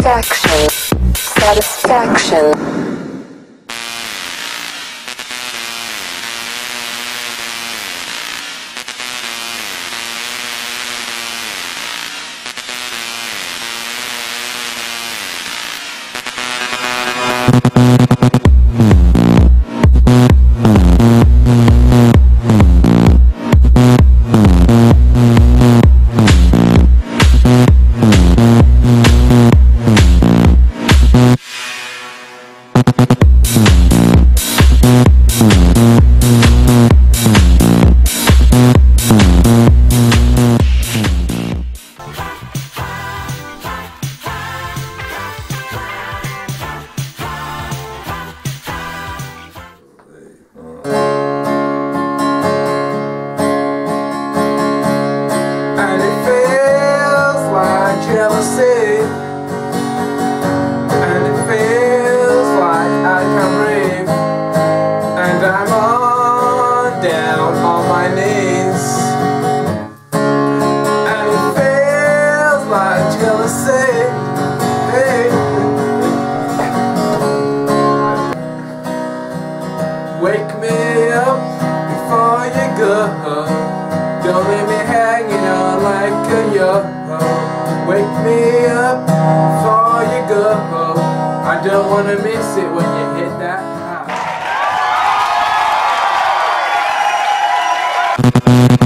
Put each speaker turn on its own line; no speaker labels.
Satisfaction. Satisfaction.
Jealousy, and it feels like I can't breathe, and I'm on down on my knees, and it feels like jealousy. Hey. Wake me up before you go. Don't leave me hanging on like a yo-ho. Wake me up before you go. I don't wanna miss it when you hit that high.